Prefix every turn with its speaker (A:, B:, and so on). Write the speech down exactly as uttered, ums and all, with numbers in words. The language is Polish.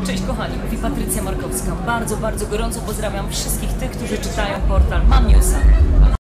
A: Cześć kochani, mówi Patrycja Markowska. Bardzo, bardzo gorąco pozdrawiam wszystkich tych, którzy czytają portal Mam Newsa.